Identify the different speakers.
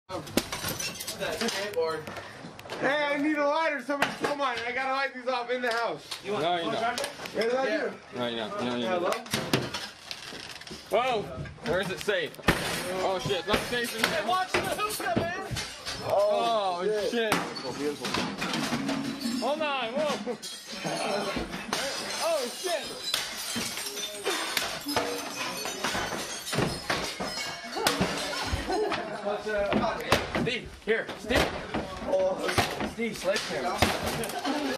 Speaker 1: That skateboard.
Speaker 2: Hey, I need a lighter. Somebody stole mine. I gotta light these off in the house.
Speaker 3: You want
Speaker 4: No, you don't.
Speaker 2: Yes, I do.
Speaker 4: No, you don't. No, you
Speaker 2: Hello?
Speaker 4: don't. Whoa! Where's it safe? Oh shit, not safe in there.
Speaker 3: Watch the hookah, man.
Speaker 4: Oh shit. Hold on, whoa. Oh shit.
Speaker 3: Steve, here, Steve. Steve, sledgehammer.